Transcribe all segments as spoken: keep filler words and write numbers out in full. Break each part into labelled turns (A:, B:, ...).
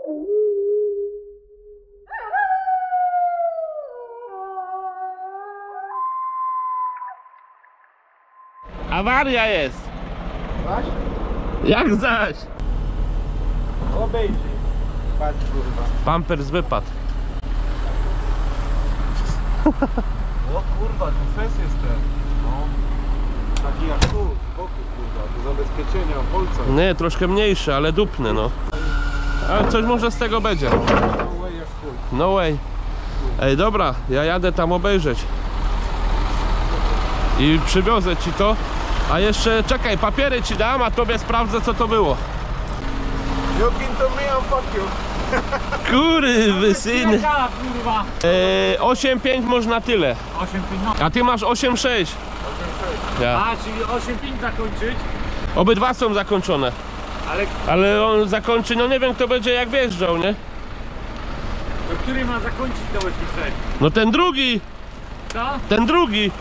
A: Awaria jest!
B: Zaś?
A: Jak zaś?
B: Obejrzyj. Patrz kurwa.
A: Pampers wypadł.
B: O kurwa, tu fes jest ten. No. Taki jak tu, z boku kurwa, do zabezpieczenia, bolca.
A: Nie, troszkę mniejszy, ale dupny no. Ale coś może z tego będzie.
B: No way jak chuj.
A: No way. Ej, dobra, ja jadę tam obejrzeć. I przywiozę ci to. A jeszcze, czekaj, papiery ci dam, a tobie sprawdzę co to było.
B: You can to me and fuck you.
A: Kurwy syn.
C: Jaka, kurwa?
A: Eee, osiem pięć można tyle.
C: osiem pięć, no.
A: A ty masz osiem sześć. Ja.
C: A, czyli osiem pięć zakończyć,
A: Obydwa są zakończone.
C: ale
A: Ale on zakończy, no nie wiem kto będzie jak wjeżdżał, nie?
C: do której ma zakończyć to osiem sześć?
A: No ten drugi,
C: Co?
A: ten drugi.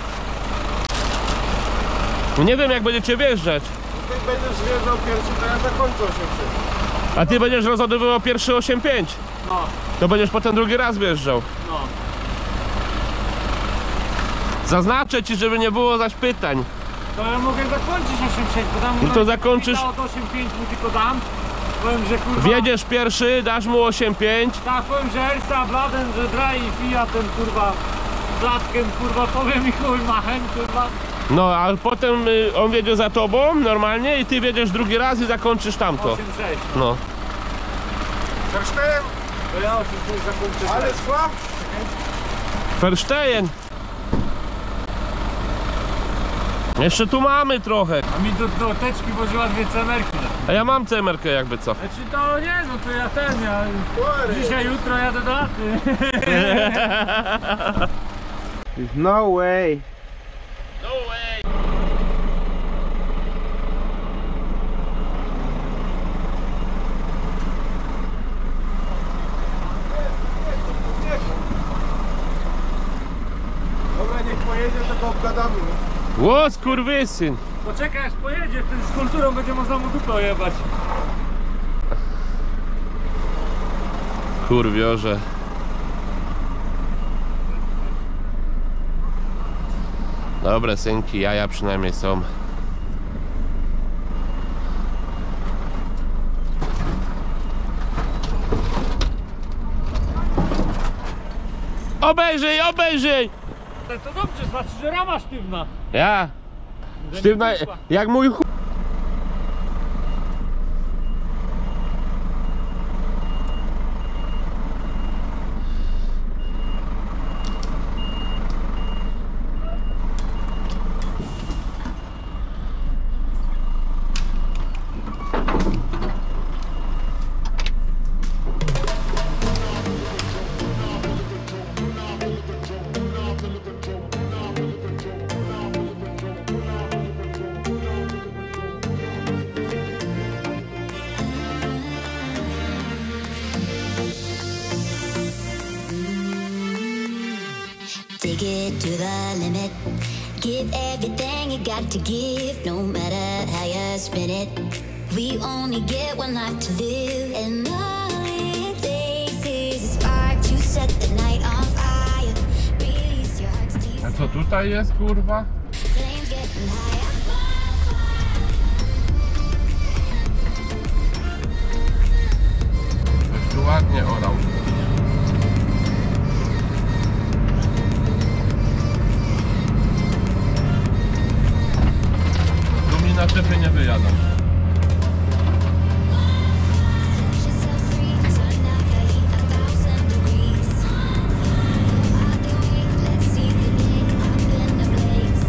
A: No nie wiem jak będziecie wjeżdżać.
B: Ty będziesz wjeżdżał pierwszy, to ja zakończę osiem sześć.
A: A ty będziesz rozładowywał pierwszy osiem pięć.
C: No,
A: To będziesz potem drugi raz wjeżdżał.
C: no.
A: Zaznaczę ci, żeby nie było zaś pytań.
C: To ja mogę zakończyć osiem sześć, bo tam...
A: No to zakończysz-
C: Od osiem pięć mu tylko dam. Powiem, że kurwa...
A: Wjedziesz pierwszy, dasz mu osiem pięć.
C: Tak, powiem, że Ersa, Bladen, że Dry i Fiatem, kurwa... Blatkiem, kurwa, powiem i chuj machem, kurwa.
A: No, a potem y, on wjedzie za tobą normalnie i ty wjedziesz drugi raz i zakończysz tamto.
C: osiem sześć.
A: No.
B: Verstehen?
C: To ja osiem sześć zakończę.
B: Alles klar?
A: Verstehen. Jeszcze tu mamy trochę.
C: A mi do, do teczki włożyła dwie cemerki.
A: A ja mam cemerkę jakby co.
C: Znaczy to nie, no to ja ten, ja... Dzisiaj, jutro jadę do laty.
B: No way.
A: No way.
B: Dobra, niech pojedzie, to go obgadamy.
A: Ło, skurwysyn.
C: Poczekaj aż pojedzie, ten z kulturą będzie można mu dupę ojebać.
A: Kurwiorze. Dobre synki, jaja przynajmniej są. Obejrzyj, obejrzyj!
C: Ale to dobrze, znaczy, że rama sztywna.
A: Ja.
C: Że nie
A: Sztywna,
C: pukła.
A: jak mój ch...
D: Take it to the limit. Give everything you got to give, no matter how you spin it. We only get one life to live, and all it takes is a spark to set the night on fire. Release your heart's
A: A
D: deep
A: co tutaj jest, kurwa?
D: flames getting higher.
A: Ktoś tu ładnie orał. Tu mi na czepy nie wyjadą.
D: Set yourself free, turn out the heat a thousand degrees. I can wait, let's see the day up in the blaze.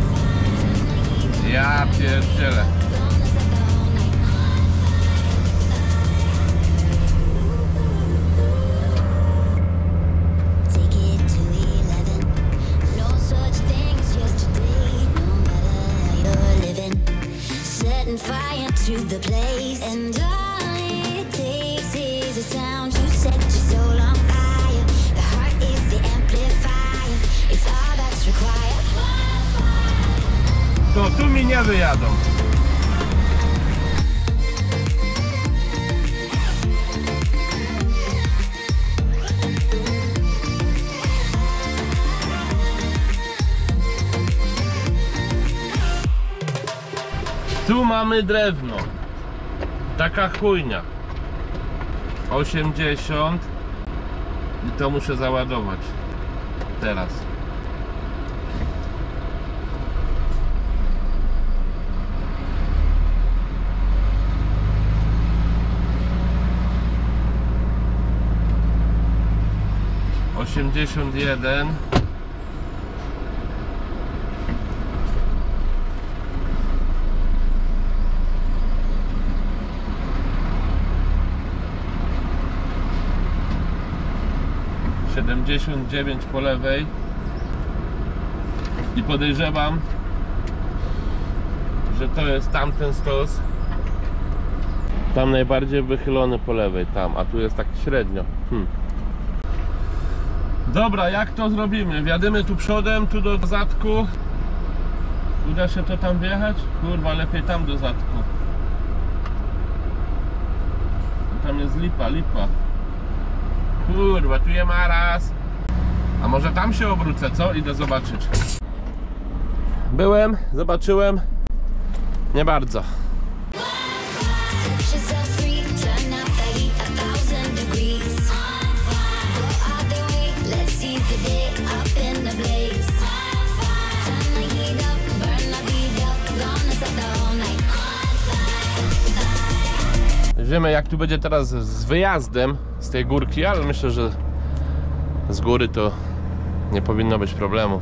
A: Ja pierdzielę.
D: Gonna set the whole night Take it to eleven. No such thing as yesterday, no matter how you're living. Setting fire to the place, and all it takes is a sound to set your soul on fire. The heart is the amplifier, it's all that's required.
A: To tu mi nie wyjadą. mamy drewno. Taka chujnia. osiemdziesiąt. I to muszę załadować. Teraz. osiemdziesiąt jeden. siedemdziesiąt dziewięć po lewej. I podejrzewam, że to jest tamten stos. Tam najbardziej wychylony po lewej, tam, a tu jest tak średnio. Hmm. Dobra, jak to zrobimy? Wjadymy tu przodem, tu do zadku. Uda się to tam wjechać? Kurwa, lepiej tam do zadku. Tam jest lipa, lipa. Kurwa, tu je ma raz. A może tam się obrócę, co? Idę zobaczyć. Byłem, zobaczyłem. Nie bardzo. Wiemy, jak tu będzie teraz z wyjazdem z tej górki, ale myślę, że z góry to nie powinno być problemu.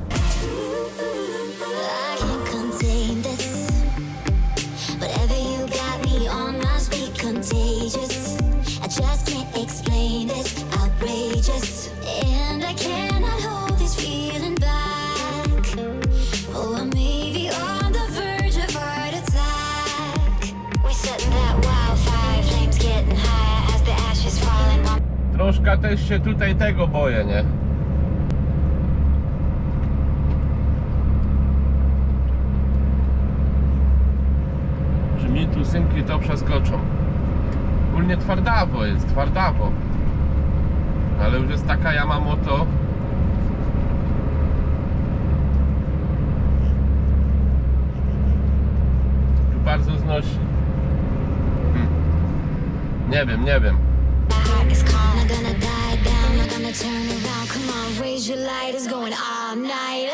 A: Troszkę też się tutaj tego boję, nie? Że mi tu synki to przeskoczą. Ogólnie twardawo jest, twardawo. Ale już jest taka Yamamoto. Tu bardzo znosi. Hm. Nie wiem, nie wiem.
D: It's calm, not gonna die down, not gonna turn around. Come on, raise your light, it's going all night.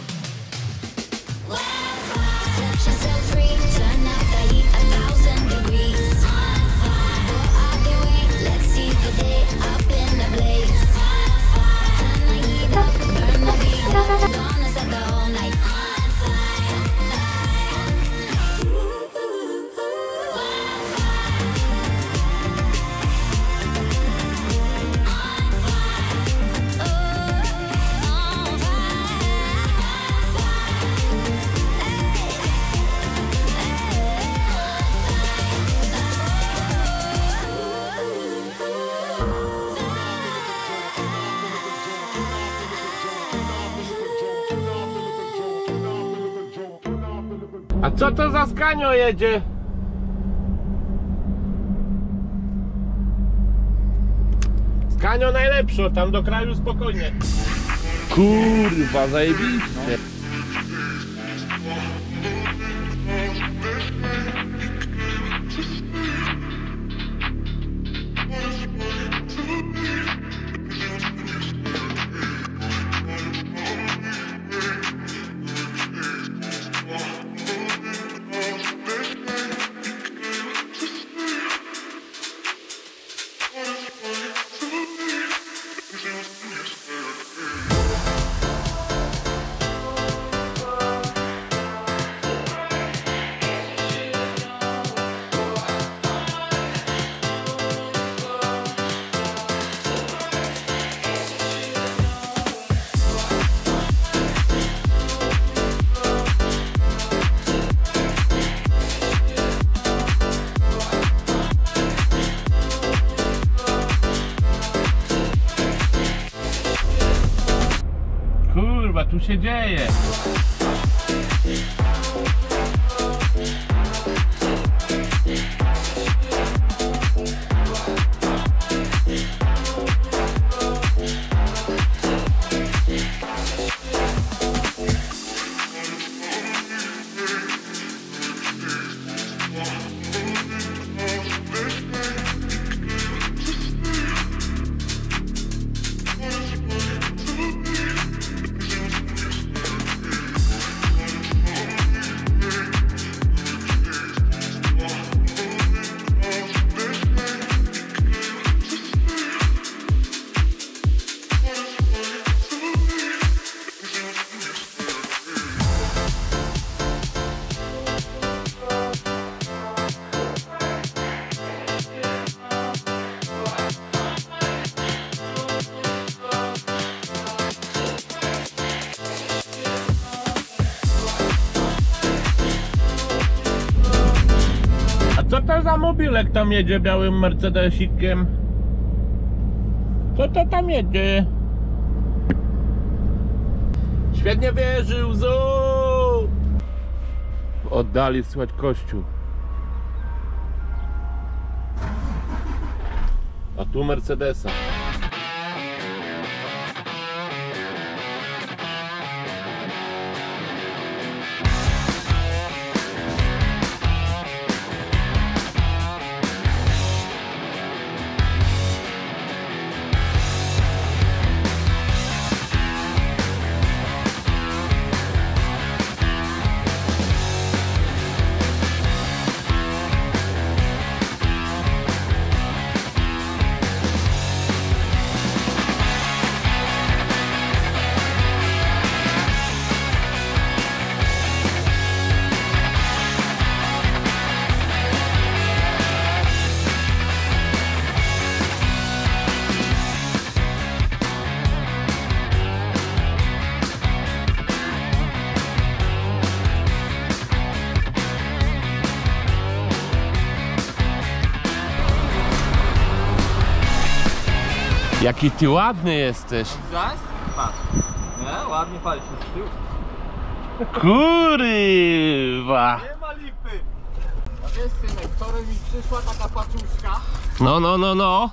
D: Set yourself free, turn up the heat, a thousand degrees. Go all the way, let's see the day up in the blaze. Turn the heat up, burn the beat up, gonna set the whole night on fire.
A: A co to za Scanio jedzie? Scanio najlepsze, tam do kraju spokojnie. Kurwa, zajebiście. Kurwa, tu się dzieje. to za mobilek tam jedzie białym Mercedesikiem? Co to tam jedzie? Świetnie wierzył, zu! W oddali słychać kościół. A tu Mercedesa. Jaki ty ładny jesteś.
C: Widziałeś? Patrz. Nie? Ładnie pali się z tyłu.
A: Kurwa.
C: Nie ma lipy. A wiesz synek, wczoraj mi przyszła taka paczuszka.
A: No, no, no, no.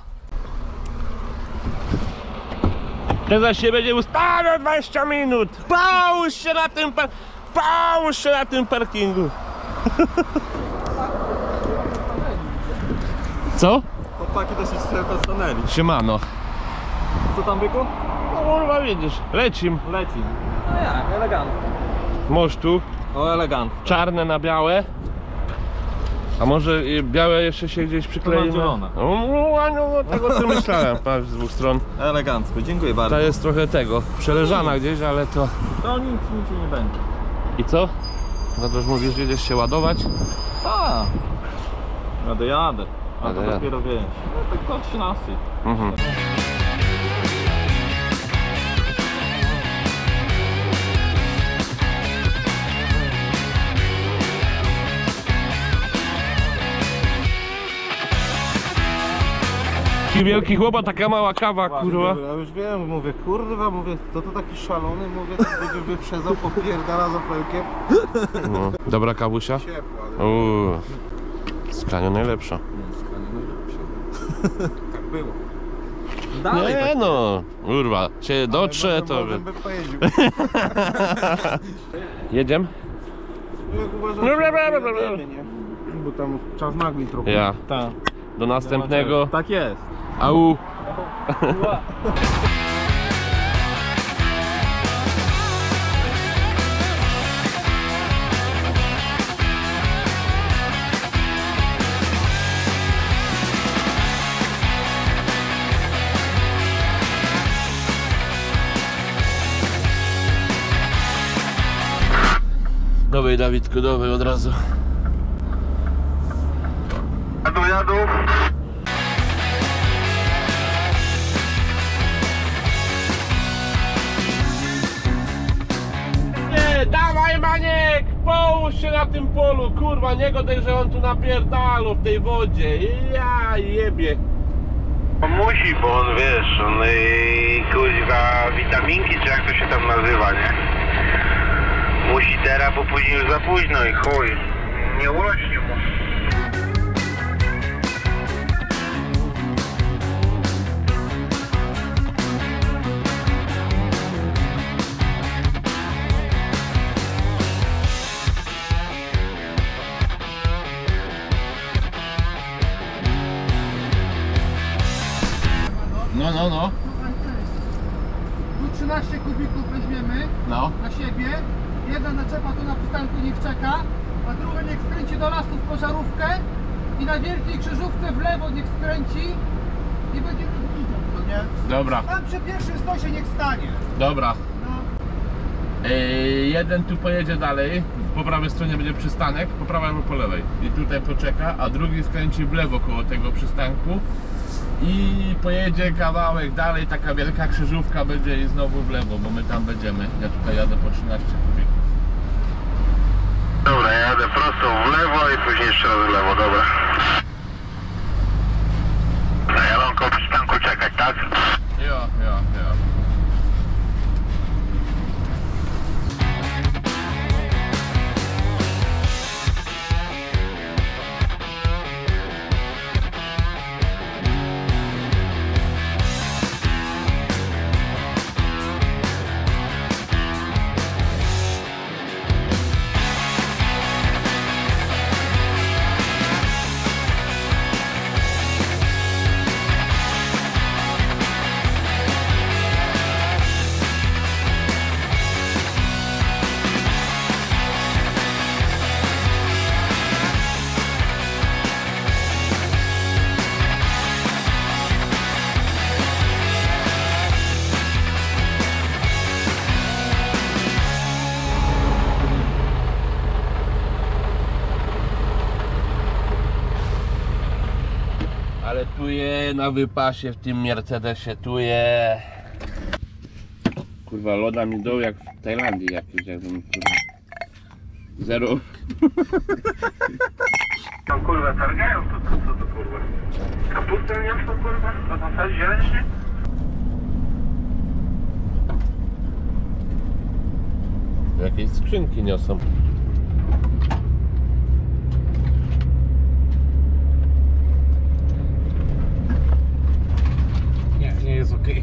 A: Teraz się będzie ustawiał dwadzieścia minut. Połóż się na tym par... Połóż się na tym parkingu. Co?
C: Chłopaki dosyć strefę stanęli.
A: Siemano.
C: Co tam byku?
A: No kurwa widzisz, lecim.
C: Leci. No jak, elegancko.
A: Mosztu,
C: O, elegancko.
A: czarne na białe. A może y, białe jeszcze się gdzieś przyklei?
C: na zielone.
A: No, no, no, no tego co myślałem, patrz z dwóch stron.
C: Elegancko, dziękuję bardzo.
A: Ta jest trochę tego, przeleżana gdzieś, ale to...
C: To nic, nic nie będzie.
A: I co? No to już mówisz, że jedziesz się ładować?
C: A. Jadę, jadę. A
A: Jadę,
C: to
A: jadę.
C: dopiero wiesz. No tak do trzynastej.
A: Mhm. Taki wielki chłopak, taka mała kawa, kurwa.
B: Ja już wiem, mówię, kurwa, mówię, to to taki szalony, mówię, to będzie wyprzedzał, popierdala za felkiem.
A: No. Dobra kawusia?
B: Ciepła, ale
A: Uuu. Skania najlepsza.
B: tak było.
C: Dalej
A: Nie
C: tak.
A: no, kurwa, się dotrze to...
B: Może by pojeździł.
A: Jedziemy?
B: Jak uważam,
A: No, bla,
B: że
A: bla, bla, bla.
B: jedziemy, nie? Bo tam czas nagli trochę.
A: Ja.
C: Tak.
A: Do następnego.
C: Tak jest.
A: Au. Dawaj Dawidku, dawaj od razu.
B: Jadą, jadą.
A: Nie, dawaj Maniek! Połóż się na tym polu, kurwa, nie godaj, że on tu napierdalu w tej wodzie. Ja jebie.
E: On musi, bo on wiesz, on yy, kuźwa witaminki, czy jak to się tam nazywa, nie? Musi teraz, bo później już za późno i chuj. Nie urośnie mu.
A: No, no, no.
F: Tu trzynaście kubików weźmiemy
A: No.
F: na siebie. Jedna naczepa tu na przystanku niech czeka, a druga niech skręci do lasu w pożarówkę i na wielkiej krzyżówce w lewo niech skręci i będzie rozliczał, co nie?
A: Dobra,
F: Tam przy pierwszym stosie niech stanie.
A: dobra.
F: No.
A: Yy, jeden tu pojedzie dalej, po prawej stronie będzie przystanek, po prawej albo po lewej. I tutaj poczeka, a drugi skręci w lewo koło tego przystanku. I pojedzie kawałek dalej, taka wielka krzyżówka będzie i znowu w lewo, bo my tam będziemy. Ja tutaj jadę po trzynaście kubików.
E: Dobra, jadę prosto w lewo i później jeszcze raz w lewo, dobra.
A: daje na wypasie w tym Mercedesie, tu je. Kurwa, loda mi dół jak w Tajlandii jakieś, jakbym kurwa. Zero.
E: Tam kurwa targają, to co, co to kurwa? Kapustę nie to kurwa? To tam coś zieleń?
A: Jakieś skrzynki niosą.
B: Nie, nie jest okej.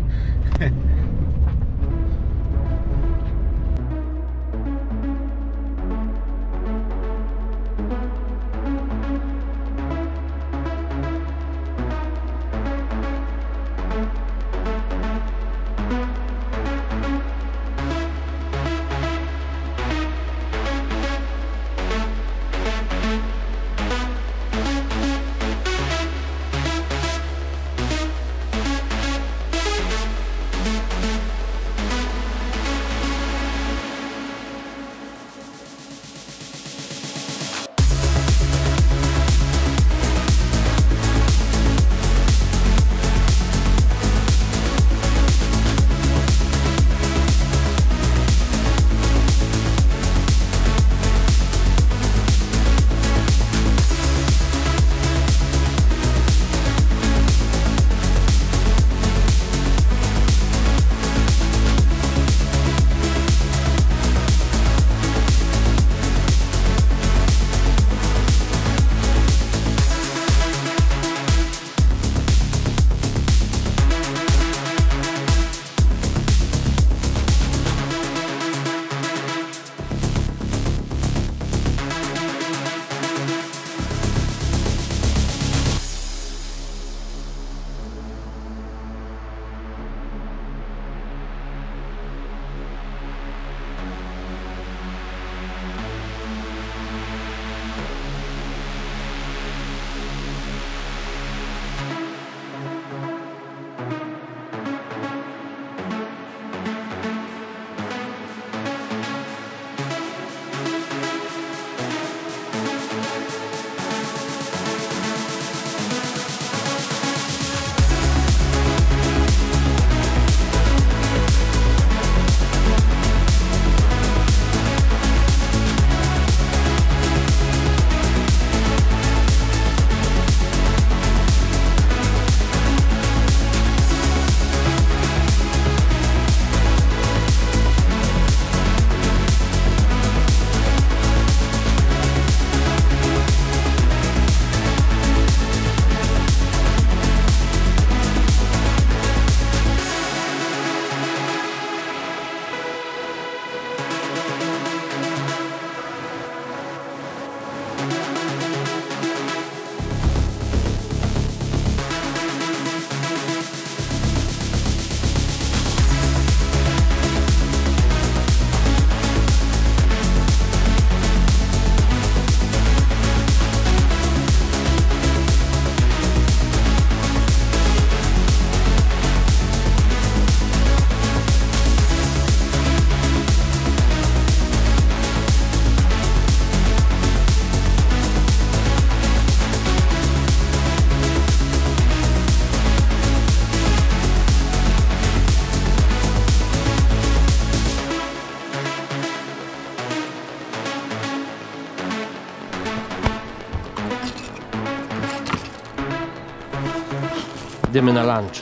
A: Idziemy na lunch.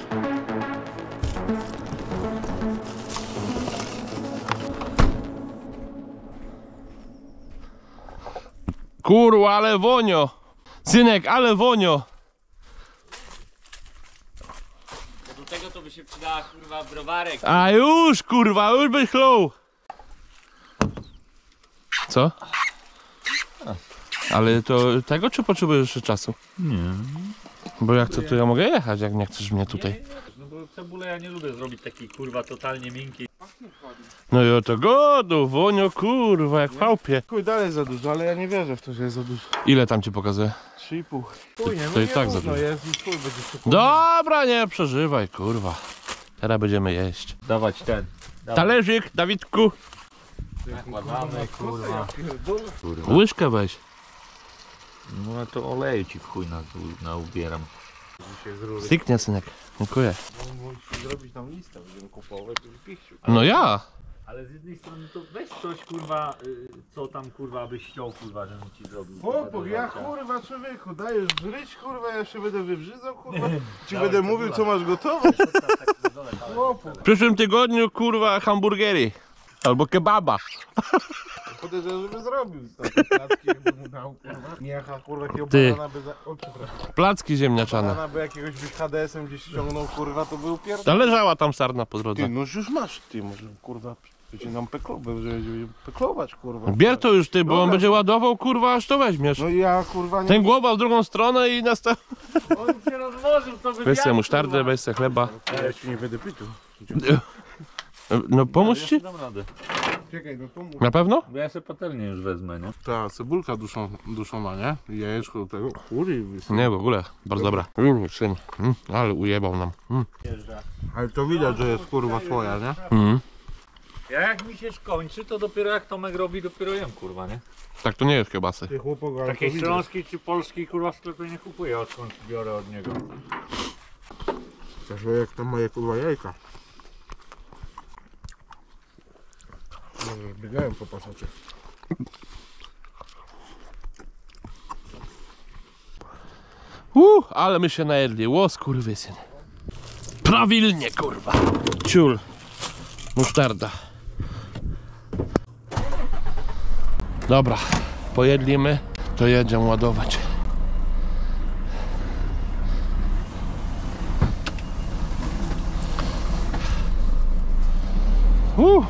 A: Kurwa, ale wonio! Synek, ale wonio!
C: Do tego to by się przydała kurwa browarek.
A: A już kurwa, już byś chlął! Co? Ale to tego czy potrzebujesz jeszcze czasu?
C: Nie.
A: Bo jak to, to ja mogę jechać, jak nie chcesz mnie tutaj.
C: No bo cebulę ja nie lubię zrobić takiej kurwa totalnie miękkiej.
A: No i o to godu, wonio kurwa, jak w chałupie.
B: Chuj, dalej za dużo, ale ja nie wierzę w to, że jest za dużo.
A: Ile tam ci pokazuję?
B: trzy i pół. Chuj, nie, no
A: To i
B: nie
A: tak za
B: równo
A: dużo.
B: jest i chuj, będzie to
A: Dobra, nie przeżywaj, kurwa. Teraz będziemy jeść.
C: Dawać ten.
A: Talerzyk, Dawidku.
C: Nakładamy kurwa.
A: Łyżkę weź.
C: No to oleju ci w chuj na, na ubieram.
B: Dzisiaj z rury.
A: Styknie, synek. Dziękuję.
B: Musisz zrobić tam listę, będziemy kupować i pichciu.
A: No ja.
C: Ale z jednej strony to weź coś kurwa, y, co tam kurwa byś chciał kurwa, żebym ci zrobił.
B: Chłopak, ja kurwa człowieku, dajesz żryć kurwa, ja się będę wybrzydzał kurwa. Ci będę mówił co masz gotować. Chłopak.
A: W przyszłym tygodniu, kurwa, hamburgery. Albo kebaba.
B: Podejrzewam, żeby zrobił takie placki, jakby mu dał kurwa. Miacha kurwa, jakiego
A: Ty.
B: banana by za... O, przepraszam.
A: Placki ziemniaczane.
B: Banana by jakiegoś byś H D S-em gdzieś ściągnął kurwa, to był pierdol.
A: Ta leżała tam sarna po
B: Ty,
A: drodze.
B: no już masz, ty może kurwa, będzie nam peklować, że będzie peklować kurwa.
A: Bier to już ty, bo on
B: Dobra.
A: będzie ładował, kurwa, aż to weźmiesz.
B: No ja kurwa nie...
A: Ten głowa w drugą stronę i następnie.
C: On się rozłożył, to
A: Weź
C: wywiad,
A: sobie musztardę,
C: kurwa.
A: weź sobie chleba.
B: Ja ci nie będę pytał.
A: No pomóż ci?
C: Dam radę.
B: Czekaj, no to mów.
A: Na pewno?
C: Bo ja sobie patelnię już wezmę, nie?
B: Ta cebulka duszą, duszona, nie? I jajeczko do tego. Kurde,
A: Nie, w ogóle. Bardzo dobra. Mm, syn. Mm, ale ujebał nam. Mm.
B: ale to widać, że jest kurwa twoja, nie?
A: Mm.
C: Ja jak mi się skończy, to dopiero jak Tomek robi, dopiero jem kurwa, nie?
A: Tak to nie jest kiełbasy.
B: Ty chłopak, ale
C: Takiej
B: to widać.
C: śląskiej czy polskiej kurwa w sklepie nie kupuję, odkąd biorę od niego.
B: Także jak tam moje kurwa jajka. Może biegają po pasacie.
A: Uh, ale my się najedli. Łos, kurwysyn. Prawilnie, kurwa. Ciul. Musztarda. Dobra, pojedlimy, to jedziemy ładować. Uh.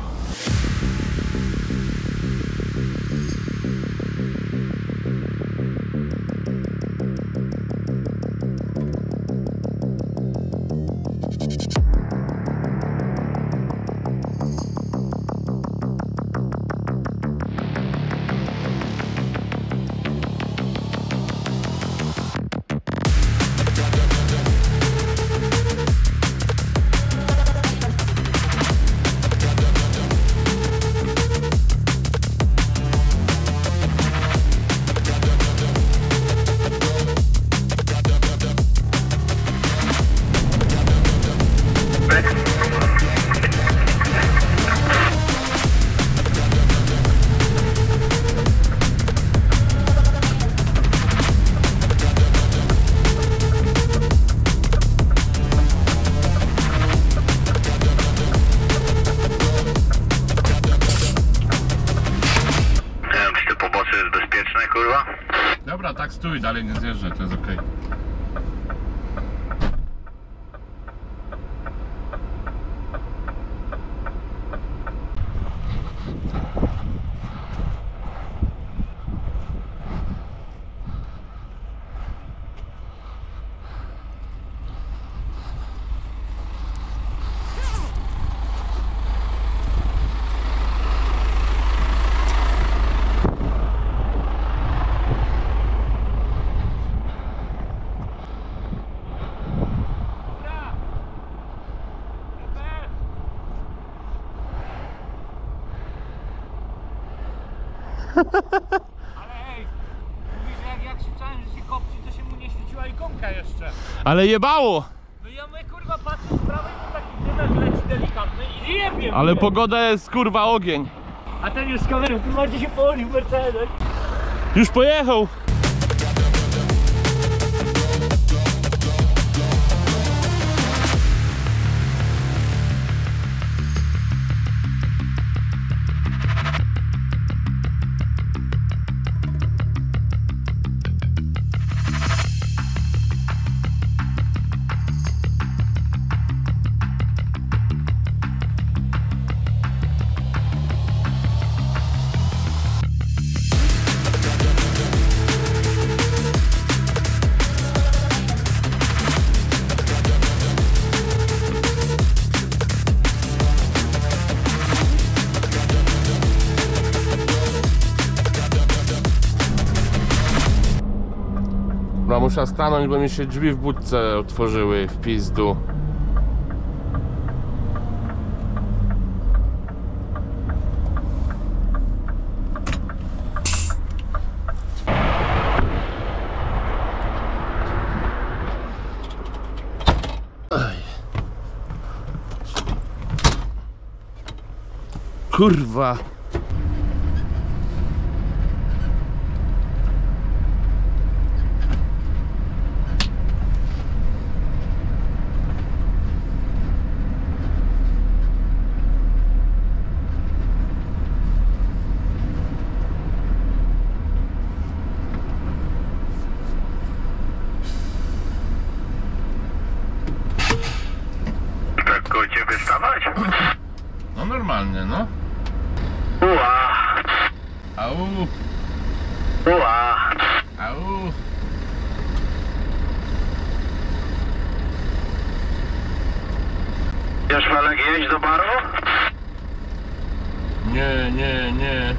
A: Dobra, tak stój, dalej nie zjeżdżaj, to jest okej.
C: Ale ej, mówisz, że jak ja krzyczałem, że się kopci, to się mu nie świeciła ikonka jeszcze.
A: Ale jebało!
C: No ja mówię, kurwa, patrzę z prawej, to taki dymek leci delikatny i jebie
A: Ale
C: mnie.
A: pogoda jest, kurwa, ogień.
C: A ten już z kamerą, kurwa, gdzie się położył Mercedes.
A: Już pojechał! No muszę stanąć, bo mi się drzwi w budce otworzyły w pizdu. Kurwa.
E: Tak koło ciebie stawać?
A: No normalnie, no.
E: Ua,
A: Au,
E: ua.
A: au.
E: Wiesz, Felek, jeść do baru?
A: Nie, nie, nie.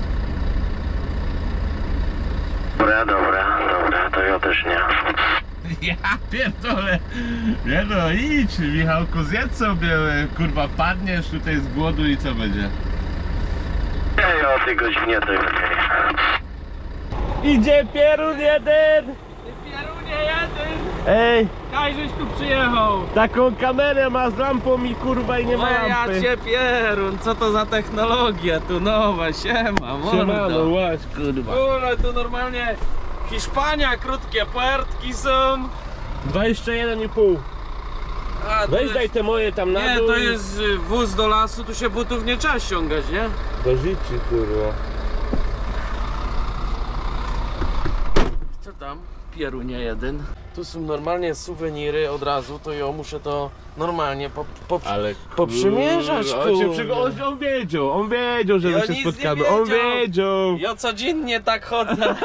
E: Dobra, dobra, dobra, to ja też nie.
A: Ja pierdolę. Nie no, idź, Michałku, zjedz sobie, kurwa, padniesz tutaj z głodu i co będzie?
E: Ja, ja o tej godzinie to już nie.
A: Idzie pierun jeden!
C: Pierunie jeden!
A: Ej,
C: Kaj, żeś tu przyjechał!
A: taką kamerę ma z lampą i kurwa i nie ma
C: O, ja
A: lampy.
C: cię pierun, co to za technologia tu nowa, siema,
A: Siemano,
C: mordo.
A: łaś, kurwa.
C: Kurde, tu normalnie Hiszpania, krótkie puertki są.
A: dwadzieścia jeden i pół.
C: A, to
A: Weź
C: jest...
A: daj te moje tam na
C: Nie,
A: dół.
C: to
A: i-
C: jest y, wóz do lasu, tu się butów nie trzeba ściągać, nie?
A: Do życi, kurwa.
C: Co tam? Pierunie jeden. Tu są normalnie suweniry od razu, to ja muszę to normalnie po, po,
A: Ale
C: poprzymierzać,
A: kurwa, on, się
C: kurde.
A: przygo- on, on wiedział, on wiedział, że
C: Ja
A: my się
C: nic nie
A: spotkamy. On
C: wiedział.
A: wiedział.
C: Ja codziennie tak chodzę.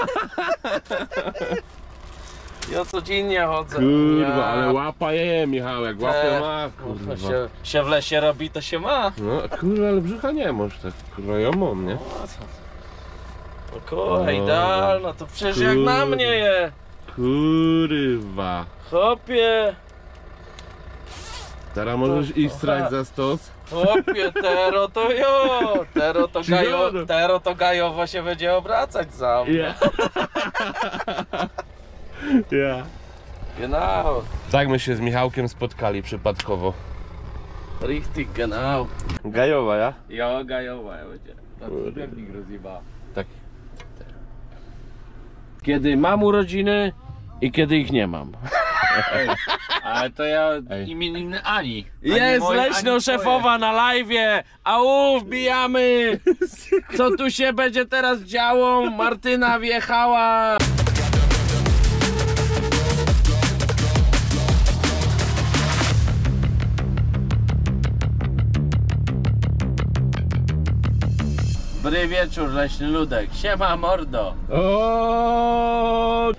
C: Ja codziennie chodzę.
A: Kurwa,
C: ja...
A: ale łapa je, Michałek, łapę
C: Te-
A: ma,
C: To
A: kurwa.
C: się, się w lesie robi, to się ma.
A: No, kurwa, ale brzucha nie masz tak, kurwa, ja mam, nie?
C: O kurwa,
A: O,
C: idealna, to przecież jak na
A: kurde.
C: mnie je.
A: Kurwa.
C: Chłopie,
A: Teraz możesz iść strać za stos.
C: chłopie, tero to jo. Tero to, gajo,
A: Przygoda.
C: tero to gajowo się będzie obracać za mnie.
A: Ja. Ja.
C: Genau.
A: Tak my się z Michałkiem spotkali przypadkowo.
C: Richtig, genau.
A: Gajowa, ja?
C: Ja, gajowa, ja będzie.
A: Kurde.
C: Pewnik rozjeba.
A: Tak.
C: Kiedy mam urodziny i kiedy ich nie mam.
G: Ale to ja
A: Ej.
G: imieniny Ani. Ani
C: Jest
G: moje,
C: leśno
G: ani
C: szefowa na live'ie. Au, wbijamy. Co tu się będzie teraz działo? Martyna wjechała. Dobry wieczór, leśny ludek. Siema, mordo.
A: O!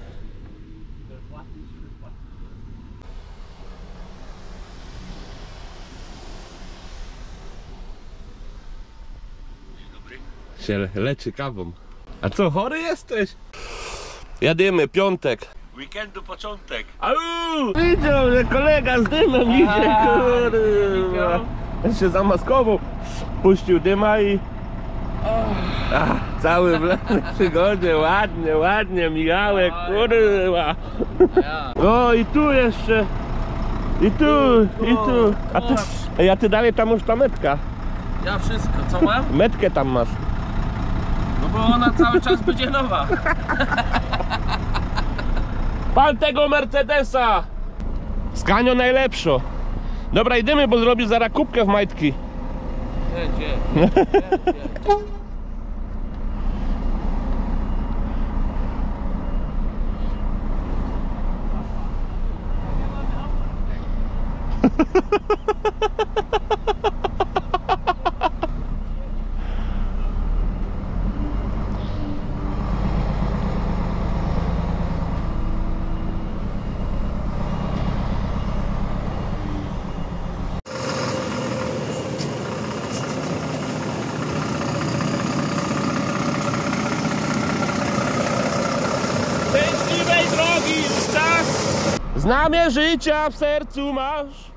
A: Się leczy kawą. A co, chory jesteś? Jadymy, piątek.
G: Weekendu początek.
A: Au! Widział, że kolega z dymem idzie, kurwa. On się zamaskował, puścił dyma i... Ach, cały w lewej przygodzie, ładnie, ładnie, Michałek, kurwa. O, i tu jeszcze. I tu, i tu. A ty, ej, a ty dalej tam już ta metka.
C: Ja wszystko, co mam?
A: Metkę tam masz.
C: No bo ona cały czas będzie nowa.
A: Pal tego Mercedesa! Skanio najlepszo. Dobra, idziemy, bo zrobi zaraz kubkę w majtki.
C: Jedzie.
A: Szczęśliwej drogi, tak? Znamie życia w sercu masz.